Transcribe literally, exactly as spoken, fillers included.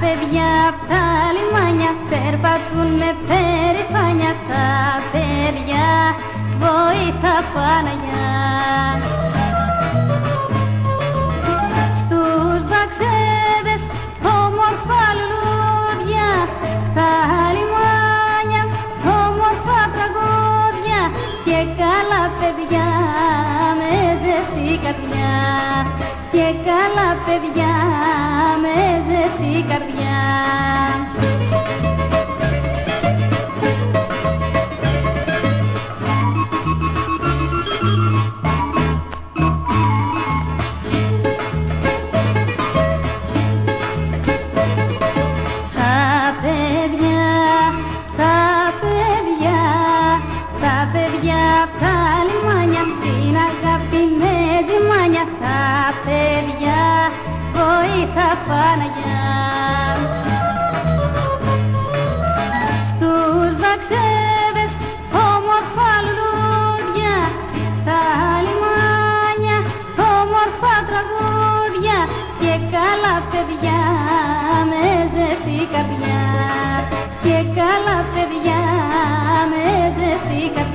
παιδιά απ' τα λιμάνια περπατούν με περηφάνια. Τα παιδιά βοήθα Παναγιά. Στους βαξέδες όμορφα λουλούδια, στα λιμάνια όμορφα τραγούδια και καλά παιδιά με ζεστή καρδιά. Και καλά παιδιά με ζεστή καρδιά. Τα παιδιά, τα παιδιά, τα παιδιά απ' τα λιμάνια στην αγάπη με τζιμάνια. Τα παιδιά βοήθα Παναγιά. Στους βαξέδες όμορφα λουλούδια, στα λιμάνια όμορφα τραγούδια και καλά παιδιά με ζεστή καρδιά. Και καλά παιδιά με ζεστή καρδιά.